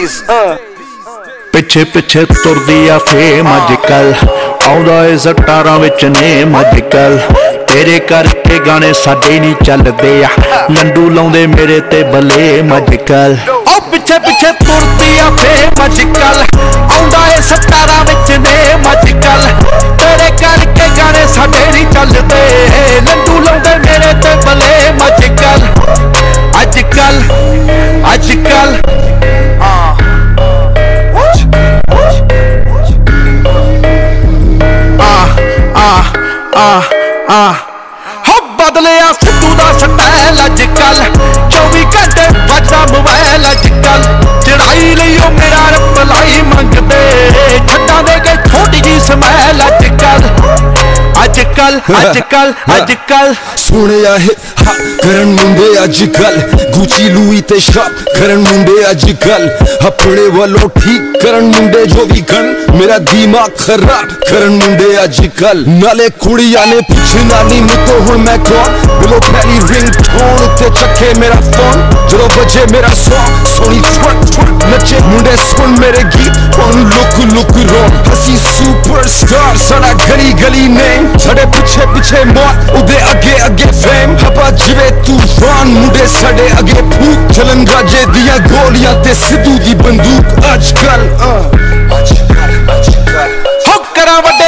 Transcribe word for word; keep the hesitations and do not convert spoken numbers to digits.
days पिछे पिछे तुरदी आ fame अजकल आउंदा ए सटारां विच नेम अजकल तेरे करके गाने साडे नहीं चलदे आ लंडू लाउंदे मेरे ते बलेम अजकल ओ पिछे पिछे तुरदी आ फेम अजकल आउंदा ए सटारां विच नेम अजकल तेरे करके गाने साडे नहीं चलदे लंडू लाउंदे मेरे ते बलेम अजकल अजकल अजकल बदलिया सिद्धू दा स्टाइल अजकल चौबी घंटे बजदा मोबाइल अजकल चढ़ाई लियो मेरा रिप्लाई मंगदे छड्डां दे गए छोटी जी स्मैल अजकल अजकल अजकल अजकल सुनिया है हा करन मुंडे अजकल गुची लुई ते शॉप करन मुंडे अजकल अपने वालों ठीक करन मुंडे जो भी कन मेरा दिमाग खराब करन मुंडे अजकल नाले कुड़ियां ने पूछना नी तो हुण मैं कौन बिलो पहली रिंग टोन ते चखे मेरा फोन जो बजे मेरा सॉन्ग सोनी ट्रक ट्रक नचे मुंडे सुन मेरे गीत on look look wrong हसी सुपरस्टार सारा गली गली नेम साडे पिछे पिछे मौत उदे अगे अगे फेम हवा जिवे तूफान मुंडे साडे अगे फूक चलन राजे दिया गोलियां ते सिद्धू दी बंदूक अजकल अजकल अजकल हो करा वड्डे